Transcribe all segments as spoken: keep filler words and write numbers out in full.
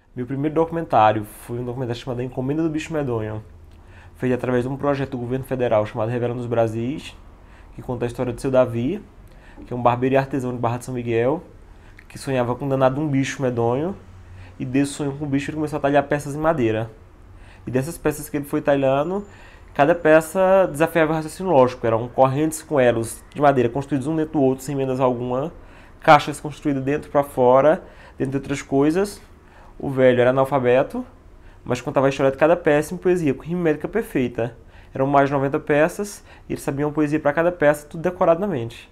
Meu primeiro documentário foi um documentário chamado A Encomenda do Bicho Medonho, feito através de um projeto do governo federal chamado Revelando os Brasis, que conta a história do seu Davi, que é um barbeiro e artesão de Barra de São Miguel, que sonhava com um danado um bicho medonho, e desse sonho com o bicho ele começou a talhar peças em madeira. E dessas peças que ele foi talhando, cada peça desafiava o raciocínio lógico. Eram correntes com elos de madeira construídos um dentro do outro, sem emendas alguma, caixas construídas dentro para fora, dentre outras coisas. O velho era analfabeto, mas contava a história de cada peça em poesia, com rima métrica perfeita. Eram mais de noventa peças, e eles sabiam poesia para cada peça, tudo decorado na mente.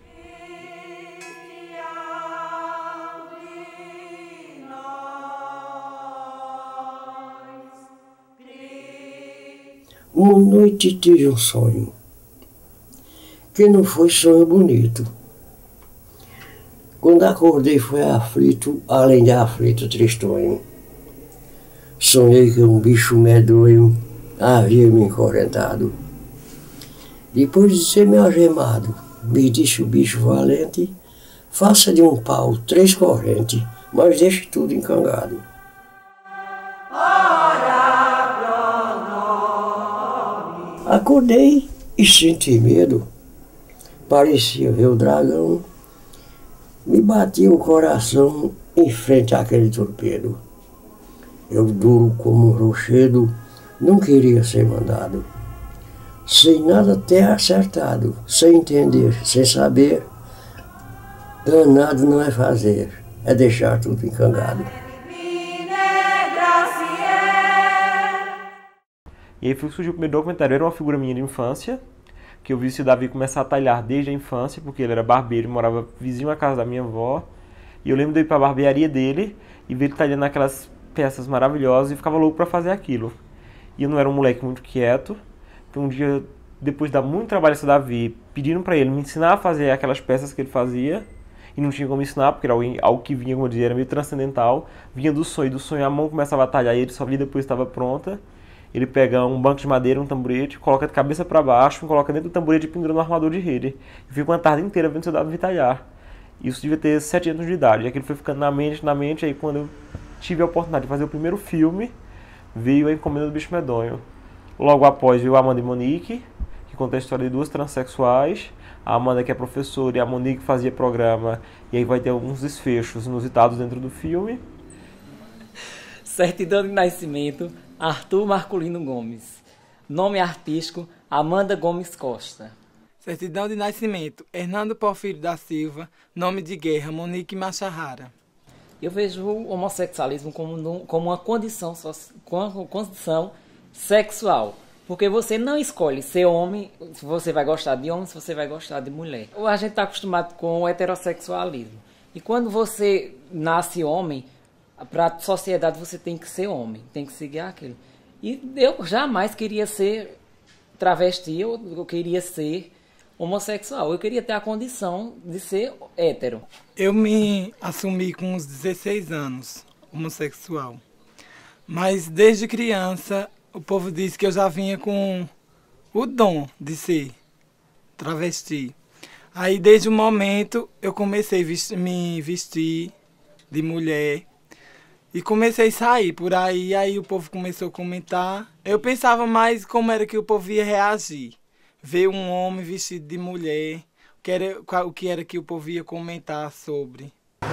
Uma noite tive um sonho, que não foi sonho bonito. Quando acordei foi aflito, além de aflito, tristonho. Sonhei que um bicho medonho havia me encorrentado. Depois de ser me algemado, me disse o bicho valente, faça de um pau três correntes, mas deixe tudo encangado. Acordei e senti medo. Parecia ver o dragão. Me batia o coração em frente àquele torpedo. Eu, duro como um rochedo, não queria ser mandado. Sem nada ter acertado, sem entender, sem saber, danado não é fazer, é deixar tudo encangado. E aí foi que surgiu o primeiro documentário. Era uma figura minha de infância, que eu vi o Davi começar a talhar desde a infância, porque ele era barbeiro e morava vizinho à casa da minha avó. E eu lembro de ir para a barbearia dele e ver ele talhando aquelas peças maravilhosas e ficava louco para fazer aquilo. E eu não era um moleque muito quieto, então um dia, depois de dar muito trabalho a Davi, pediram para ele me ensinar a fazer aquelas peças que ele fazia, e não tinha como ensinar, porque era algo, algo que vinha, como eu dizia, era meio transcendental, vinha do sonho, do sonho a mão começava a talhar e ele só via depois estava pronta. Ele pega um banco de madeira, um tamborete, coloca de cabeça para baixo, coloca dentro do tamborete e pendura no armador de rede. E fica uma tarde inteira vendo seu Davi talhar. Isso devia ter sete anos de idade. E aquilo foi ficando na mente, na mente. Aí quando eu tive a oportunidade de fazer o primeiro filme, veio A Encomenda do Bicho Medonho. Logo após veio a Amanda e Monique, que conta a história de duas transexuais. A Amanda, que é professora, e a Monique fazia programa. E aí vai ter alguns desfechos inusitados dentro do filme. Certidão de nascimento, Arthur Marculino Gomes. Nome artístico, Amanda Gomes Costa. Certidão de nascimento, Hernando Porfírio da Silva. Nome de guerra, Monique Machahara. Eu vejo o homossexualismo como, como uma condição, uma condição sexual. Porque você não escolhe ser homem, se você vai gostar de homem, se você vai gostar de mulher. A gente está acostumado com o heterossexualismo. E quando você nasce homem, para a sociedade você tem que ser homem, tem que seguir aquilo. E eu jamais queria ser travesti, eu, eu queria ser homossexual. Eu queria ter a condição de ser hétero. Eu me assumi com uns dezesseis anos, homossexual. Mas desde criança, o povo diz que eu já vinha com o dom de ser travesti. Aí desde o momento eu comecei a vestir, me vestir de mulher. E comecei a sair por aí, aí o povo começou a comentar. Eu pensava mais como era que o povo ia reagir. Ver um homem vestido de mulher, o que era, o que era que o povo ia comentar sobre.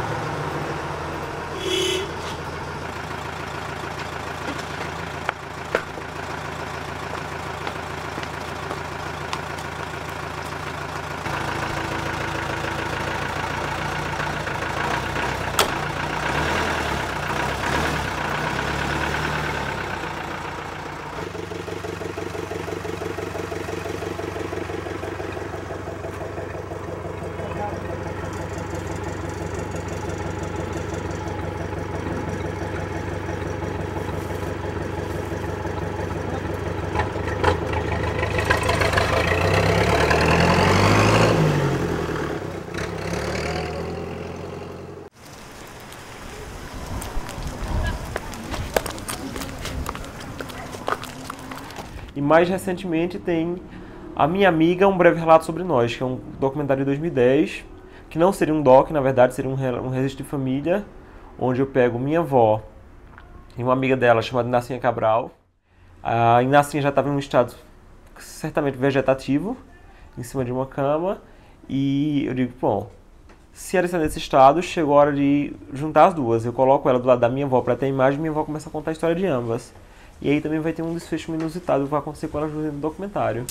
E mais recentemente tem A Minha Amiga, Um Breve Relato Sobre Nós, que é um documentário de dois mil e dez, que não seria um doc, na verdade seria um, um registro de família, onde eu pego minha avó, e uma amiga dela chamada Inacinha Cabral. A Inacinha já estava em um estado certamente vegetativo, em cima de uma cama, e eu digo, bom, se ela está nesse estado, chegou a hora de juntar as duas. Eu coloco ela do lado da minha avó para ter a imagem e minha avó começa a contar a história de ambas. E aí também vai ter um desfecho inusitado que vai acontecer com ela no documentário.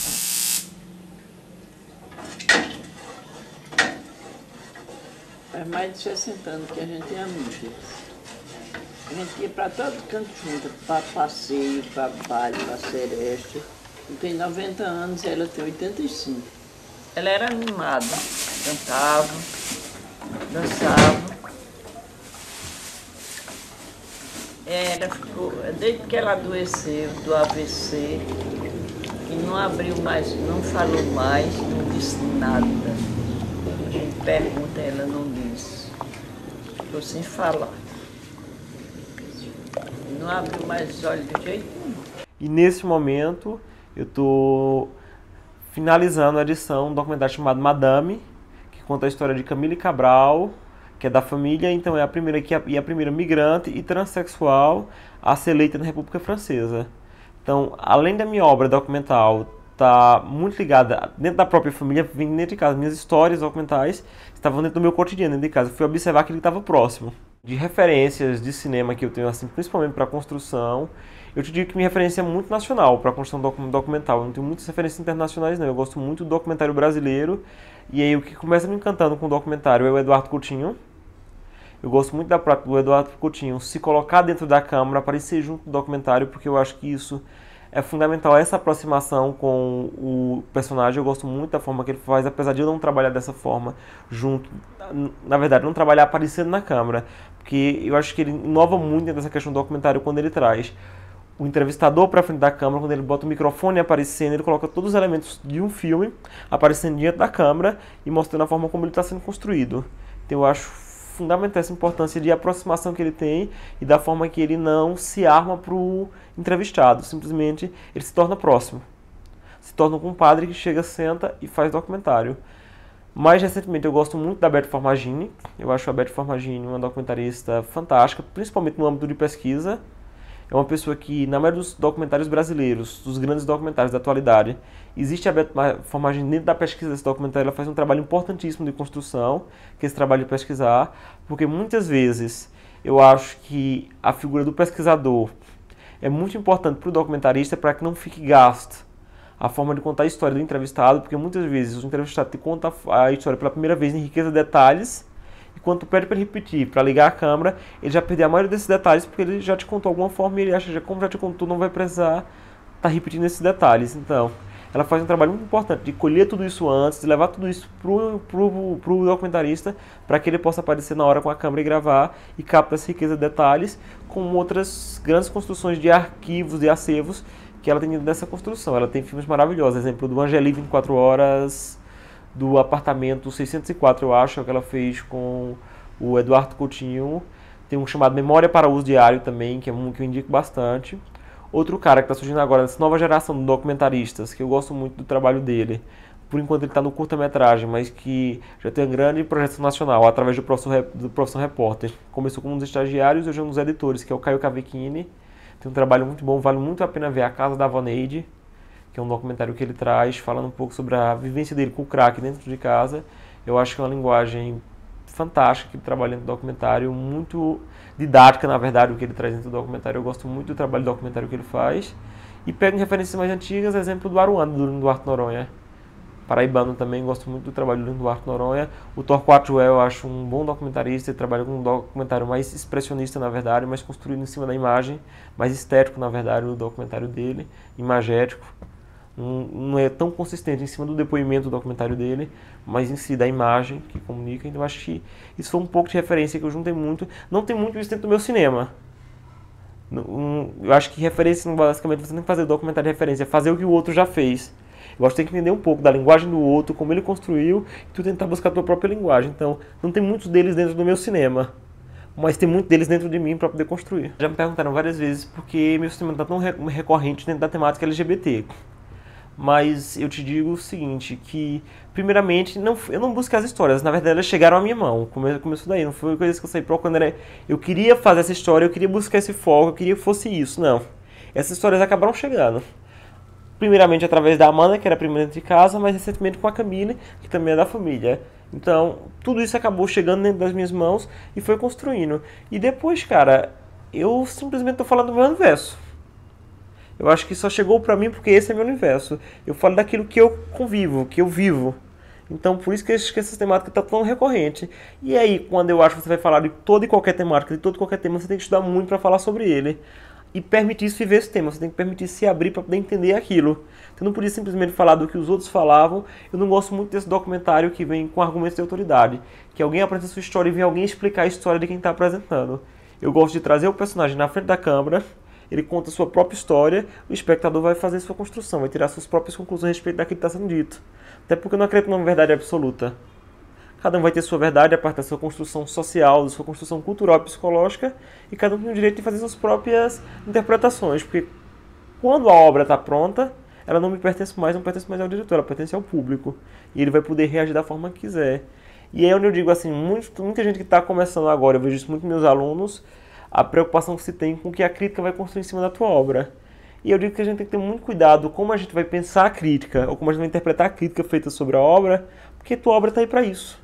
Faz mais de sessenta anos que a gente é amiga. A gente ia para todo canto junto, para passeio, para baile, para sereste. Eu tenho noventa anos e ela tem oitenta e cinco. Ela era animada, cantava, dançava. Ela ficou, desde que ela adoeceu do A V C, e não abriu mais, não falou mais, não disse nada. A gente pergunta, ela não disse. Ficou sem falar. Não abriu mais os olhos de jeito nenhum. E nesse momento eu estou finalizando a edição de um documentário chamado Madame, que conta a história de Camille Cabral, que é da família, então é a primeira, que é a primeira migrante e transexual a ser eleita na República Francesa. Então, além da minha obra documental tá muito ligada dentro da própria família, vem dentro de casa, minhas histórias documentais estavam dentro do meu cotidiano, dentro de casa. Eu fui observar que ele estava próximo. De referências de cinema que eu tenho, assim, principalmente para a construção, eu te digo que minha referência é muito nacional para a construção documental. Eu não tenho muitas referências internacionais, não. Eu gosto muito do documentário brasileiro. E aí o que começa me encantando com o documentário é o Eduardo Coutinho. Eu gosto muito da prática do Eduardo Coutinho se colocar dentro da câmera, aparecer junto do documentário, porque eu acho que isso é fundamental, essa aproximação com o personagem. Eu gosto muito da forma que ele faz, apesar de eu não trabalhar dessa forma junto, na verdade, não trabalhar aparecendo na câmera, porque eu acho que ele inova muito dentro dessa questão do documentário quando ele traz o entrevistador para frente da câmera, quando ele bota o microfone aparecendo, ele coloca todos os elementos de um filme aparecendo diante da câmera e mostrando a forma como ele está sendo construído. Então eu acho fundamental essa importância de aproximação que ele tem e da forma que ele não se arma para o entrevistado, simplesmente ele se torna próximo. Se torna um compadre que chega, senta e faz documentário. Mais recentemente eu gosto muito da Beth Formagini. Eu acho a Beth Formagini uma documentarista fantástica, principalmente no âmbito de pesquisa. É uma pessoa que, na maioria dos documentários brasileiros, dos grandes documentários da atualidade, existe a Beth Formagini dentro da pesquisa desse documentário. Ela faz um trabalho importantíssimo de construção, que é esse trabalho de pesquisar, porque muitas vezes eu acho que a figura do pesquisador é muito importante para o documentarista para que não fique gasto a forma de contar a história do entrevistado, porque muitas vezes o entrevistado te conta a história pela primeira vez em riqueza de detalhes, e quando tu pede para ele repetir, para ligar a câmera, ele já perdeu a maioria desses detalhes, porque ele já te contou alguma forma e ele acha que como já te contou, não vai precisar estar tá repetindo esses detalhes. Então, ela faz um trabalho muito importante de colher tudo isso antes, de levar tudo isso pro, pro, pro documentarista, para que ele possa aparecer na hora com a câmera e gravar, e capta essa riqueza de detalhes, com outras grandes construções de arquivos e acervos que ela tem dentro dessa construção. Ela tem filmes maravilhosos, exemplo do Angeli vinte e quatro horas, do Apartamento seiscentos e quatro, eu acho, que ela fez com o Eduardo Coutinho. Tem um chamado Memória para Uso Diário também, que é um que eu indico bastante. Outro cara que está surgindo agora, nessa nova geração de documentaristas, que eu gosto muito do trabalho dele, por enquanto ele está no curta-metragem, mas que já tem uma grande projeção nacional, através do Profissão, do Profissão Repórter. Começou como um dos estagiários e hoje é um dos editores, que é o Caio Cavecchini. Tem um trabalho muito bom, vale muito a pena ver A Casa da Voneide, que é um documentário que ele traz, falando um pouco sobre a vivência dele com o crack dentro de casa. Eu acho que é uma linguagem fantástica que ele trabalha dentro do documentário, muito didática, na verdade, o que ele traz dentro do documentário. Eu gosto muito do trabalho do documentário que ele faz. E pego em referências mais antigas, exemplo do Aruanda, do Duarte Noronha. Paraibano também, gosto muito do trabalho do Duarte Noronha. O Torquato Joel eu acho um bom documentarista, ele trabalha com um documentário mais expressionista, na verdade, mais construído em cima da imagem, mais estético, na verdade, o documentário dele, imagético. Não, não é tão consistente em cima do depoimento do documentário dele, mas em si da imagem que comunica. Então acho que isso foi um pouco de referência que eu juntei muito. Não tem muito isso dentro do meu cinema. Eu acho que referência, basicamente, você tem que fazer documentário de referência, é fazer o que o outro já fez. Eu acho que tem que entender um pouco da linguagem do outro, como ele construiu, e tu tentar buscar a tua própria linguagem. Então, não tem muitos deles dentro do meu cinema, mas tem muito deles dentro de mim para poder construir. Já me perguntaram várias vezes por que meu cinema está tão recorrente dentro da temática L G B T. Mas eu te digo o seguinte, que primeiramente não, eu não busquei as histórias, na verdade elas chegaram à minha mão, come, começou daí, não foi coisa que eu saí procurando, era, eu queria fazer essa história, eu queria buscar esse foco, eu queria que fosse isso, não. Essas histórias acabaram chegando. Primeiramente através da Amanda, que era a primeira de casa, mas recentemente com a Camille, que também é da família. Então, tudo isso acabou chegando dentro das minhas mãos e foi construindo. E depois, cara, eu simplesmente tô falando do meu universo. Eu acho que só chegou pra mim porque esse é meu universo. Eu falo daquilo que eu convivo, que eu vivo. Então, por isso que essa temática está tão recorrente. E aí, quando eu acho que você vai falar de toda e qualquer temática, de todo e qualquer tema, você tem que estudar muito para falar sobre ele. E permitir-se viver esse tema, você tem que permitir se abrir para poder entender aquilo. Você não podia simplesmente falar do que os outros falavam. Eu não gosto muito desse documentário que vem com argumentos de autoridade. Que alguém apresenta sua história e vem alguém explicar a história de quem está apresentando. Eu gosto de trazer o personagem na frente da câmera, ele conta a sua própria história, o espectador vai fazer sua construção, vai tirar suas próprias conclusões a respeito daquilo que está sendo dito. Até porque eu não acredito numa verdade absoluta. Cada um vai ter sua verdade a partir da sua construção social, da sua construção cultural e psicológica, e cada um tem o direito de fazer suas próprias interpretações, porque quando a obra está pronta, ela não me pertence mais, não pertence mais ao diretor, ela pertence ao público, e ele vai poder reagir da forma que quiser. E aí é onde eu digo assim, muito, muita gente que está começando agora, eu vejo isso muito nos meus alunos, a preocupação que se tem com o que a crítica vai construir em cima da tua obra. E eu digo que a gente tem que ter muito cuidado como a gente vai pensar a crítica, ou como a gente vai interpretar a crítica feita sobre a obra, porque tua obra está aí para isso.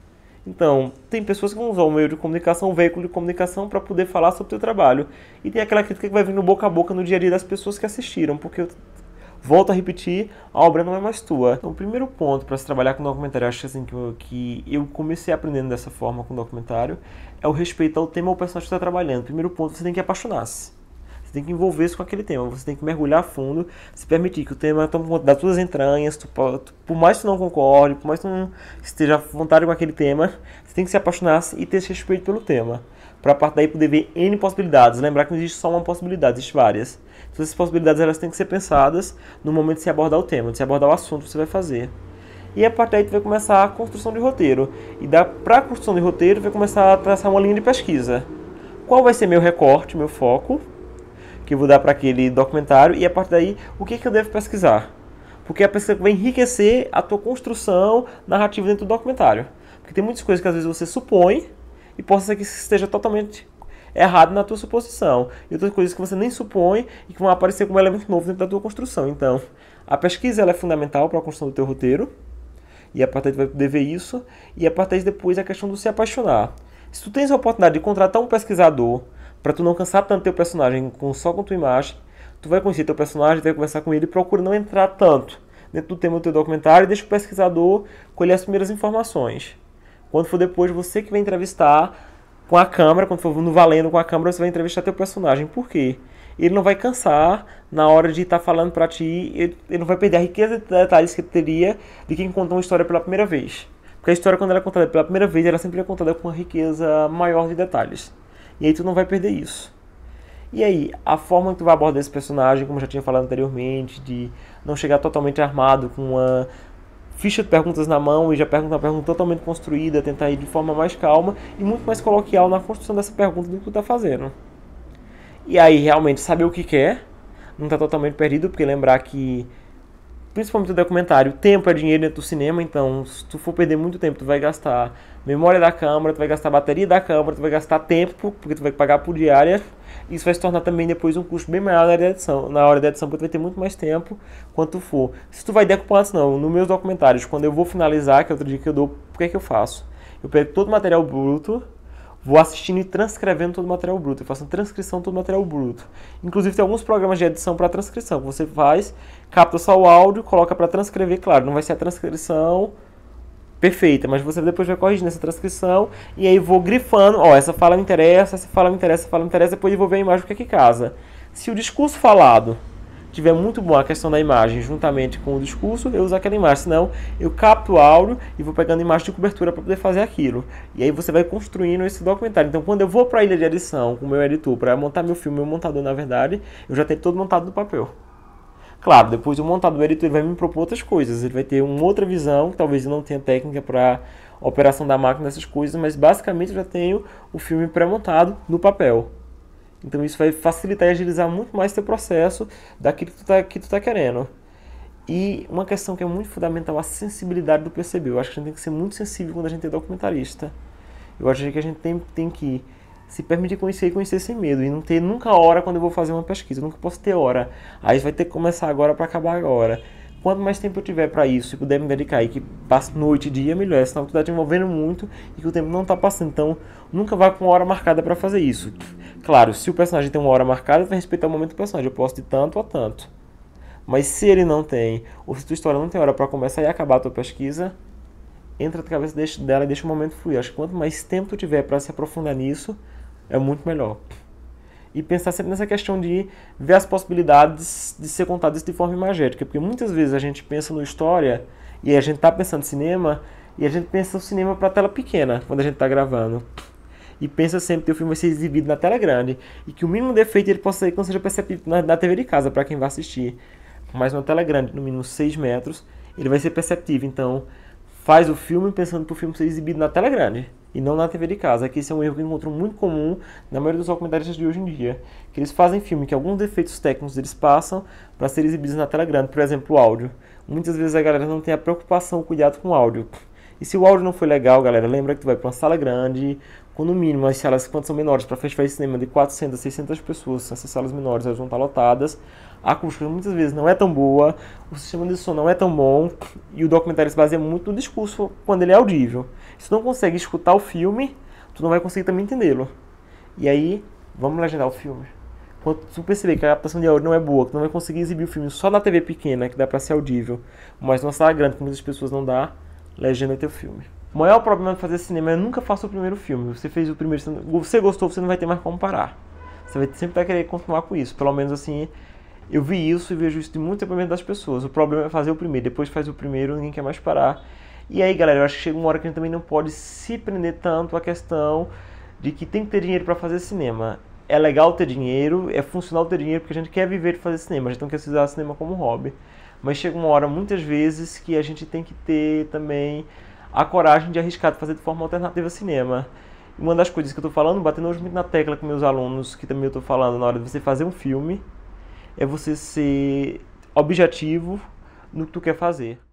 Então, tem pessoas que vão usar o meio de comunicação, o veículo de comunicação, para poder falar sobre o teu trabalho. E tem aquela crítica que vai vir no boca a boca no dia a dia das pessoas que assistiram, porque eu volto a repetir, a obra não é mais tua. Então, o primeiro ponto para se trabalhar com documentário, eu acho assim, que, eu, que eu comecei aprendendo dessa forma com documentário, é o respeito ao tema ou personagem que você está trabalhando. Primeiro ponto, você tem que apaixonar-se. Você tem que envolver-se com aquele tema, você tem que mergulhar a fundo, se permitir que o tema tome conta das tuas entranhas, tu, tu, por mais que tu não concorde, por mais que tu não esteja à vontade com aquele tema, você tem que se apaixonar e ter esse respeito pelo tema, para a partir daí poder ver N possibilidades. Lembrar que não existe só uma possibilidade, existem várias. Então, essas possibilidades elas têm que ser pensadas no momento de se abordar o tema, de se abordar o assunto que você vai fazer. E a partir daí tu vai começar a construção de roteiro. E para a construção de roteiro, tu vai começar a traçar uma linha de pesquisa. Qual vai ser meu recorte, meu foco, que eu vou dar para aquele documentário, e a partir daí, o que, que eu devo pesquisar? Porque a pesquisa vai enriquecer a tua construção narrativa dentro do documentário. Porque tem muitas coisas que às vezes você supõe, e possa ser que esteja totalmente errado na tua suposição. E outras coisas que você nem supõe, e que vão aparecer como elemento novo dentro da tua construção. Então, a pesquisa ela é fundamental para a construção do teu roteiro, e a partir daí tu vai poder ver isso, e a partir daí depois a questão do se apaixonar. Se tu tens a oportunidade de contratar um pesquisador, para tu não cansar tanto teu personagem com, só com tua imagem, tu vai conhecer teu personagem, vai conversar com ele e procura não entrar tanto dentro do tema do teu documentário e deixa o pesquisador colher as primeiras informações. Quando for depois você que vai entrevistar com a câmera, quando for no valendo com a câmera, você vai entrevistar teu personagem. Por quê? Ele não vai cansar na hora de estar tá falando para ti, ele, ele não vai perder a riqueza de detalhes que ele teria de quem contou uma história pela primeira vez. Porque a história, quando ela é contada pela primeira vez, ela sempre é contada com uma riqueza maior de detalhes. E aí tu não vai perder isso. E aí, a forma que tu vai abordar esse personagem, como eu já tinha falado anteriormente, de não chegar totalmente armado com uma ficha de perguntas na mão e já perguntar uma pergunta totalmente construída, tentar ir de forma mais calma e muito mais coloquial na construção dessa pergunta do que tu tá fazendo. E aí, realmente, saber o que quer, não tá totalmente perdido, porque lembrar que, principalmente no documentário, tempo é dinheiro dentro do cinema, então se tu for perder muito tempo, tu vai gastar memória da câmera, tu vai gastar bateria da câmera, tu vai gastar tempo, porque tu vai pagar por diária. Isso vai se tornar também depois um custo bem maior na hora da edição, na hora da edição, porque tu vai ter muito mais tempo quanto tu for. Se tu vai decupar antes, não. Nos meus documentários, quando eu vou finalizar, que é outra dica que eu dou, o que é que eu faço? Eu pego todo o material bruto, vou assistindo e transcrevendo todo o material bruto. Eu faço uma transcrição de todo o material bruto. Inclusive tem alguns programas de edição para transcrição, que você faz, capta só o áudio, coloca para transcrever, claro, não vai ser a transcrição perfeita, mas você depois vai corrigindo essa transcrição e aí vou grifando, ó, essa fala me interessa, essa fala me interessa, essa fala me interessa, depois eu vou ver a imagem o que é que casa. Se o discurso falado tiver muito bom a questão da imagem juntamente com o discurso, eu uso aquela imagem, senão eu capto o áudio e vou pegando imagem de cobertura para poder fazer aquilo. E aí você vai construindo esse documentário. Então quando eu vou para a ilha de edição com o meu editor para montar meu filme, meu montador na verdade, eu já tenho todo montado no papel. Claro, depois o montador, o editor, ele vai me propor outras coisas, ele vai ter uma outra visão, que talvez eu não tenha técnica para operação da máquina, essas coisas, mas basicamente eu já tenho o filme pré-montado no papel. Então isso vai facilitar e agilizar muito mais teu processo daquilo que tu tá, que tu tá querendo. E uma questão que é muito fundamental, a sensibilidade do P C B. Eu acho que a gente tem que ser muito sensível quando a gente é documentarista. Eu acho que a gente tem, tem que se permitir conhecer e conhecer sem medo. E não ter nunca hora quando eu vou fazer uma pesquisa. Eu nunca posso ter hora. Aí vai ter que começar agora para acabar agora. Quanto mais tempo eu tiver para isso e puder me dedicar e que passe noite e dia, melhor. Senão tu tá te envolvendo muito e que o tempo não tá passando. Então, nunca vá com uma hora marcada para fazer isso. Claro, se o personagem tem uma hora marcada, vai respeitar o momento do personagem. Eu posso de tanto a tanto. Mas se ele não tem, ou se a tua história não tem hora para começar e acabar a tua pesquisa, entra na cabeça dela e deixa o momento fluir. Acho que quanto mais tempo tu tiver para se aprofundar nisso, é muito melhor. E pensar sempre nessa questão de ver as possibilidades de ser contado isso de forma imagética. Porque muitas vezes a gente pensa no história e a gente tá pensando em cinema e a gente pensa o cinema para tela pequena quando a gente tá gravando. E pensa sempre que o filme vai ser exibido na tela grande e que o mínimo defeito ele possa ser que não seja perceptível na, na T V de casa para quem vai assistir. Mas uma tela grande, no mínimo seis metros, ele vai ser perceptível. Então, faz o filme pensando para o filme ser exibido na tela grande e não na T V de casa. Que esse é um erro que eu encontro muito comum na maioria dos documentaristas de hoje em dia. Que eles fazem filme que alguns defeitos técnicos eles passam para ser exibidos na tela grande. Por exemplo, o áudio. Muitas vezes a galera não tem a preocupação, o cuidado com o áudio. E se o áudio não foi legal, galera, lembra que tu vai para uma sala grande, com no mínimo as salas, quando são menores, para festivais de cinema de quatrocentas, seiscentas pessoas, essas salas menores elas vão estar lotadas. A acústica muitas vezes não é tão boa, o sistema de som não é tão bom, e o documentário se baseia muito no discurso quando ele é audível. Se tu não consegue escutar o filme, tu não vai conseguir também entendê-lo. E aí, vamos legendar o filme. Quando tu perceber que a captação de áudio não é boa, que tu não vai conseguir exibir o filme só na T V pequena, que dá para ser audível, mas numa sala grande que muitas pessoas não dá, legenda teu filme. O maior problema de fazer cinema é nunca faça o primeiro filme. Você fez o primeiro, você gostou, você não vai ter mais como parar. Você vai sempre vai querer continuar com isso. Pelo menos assim, eu vi isso e vejo isso de muito temperamento das pessoas. O problema é fazer o primeiro, depois faz o primeiro, ninguém quer mais parar. E aí, galera, eu acho que chega uma hora que a gente também não pode se prender tanto à questão de que tem que ter dinheiro para fazer cinema. É legal ter dinheiro, é funcional ter dinheiro, porque a gente quer viver de fazer cinema, a gente não quer usar cinema como hobby. Mas chega uma hora, muitas vezes, que a gente tem que ter também a coragem de arriscar, de fazer de forma alternativa cinema. E uma das coisas que eu estou falando, batendo hoje muito na tecla com meus alunos, que também eu estou falando na hora de você fazer um filme, é você ser objetivo no que tu quer fazer.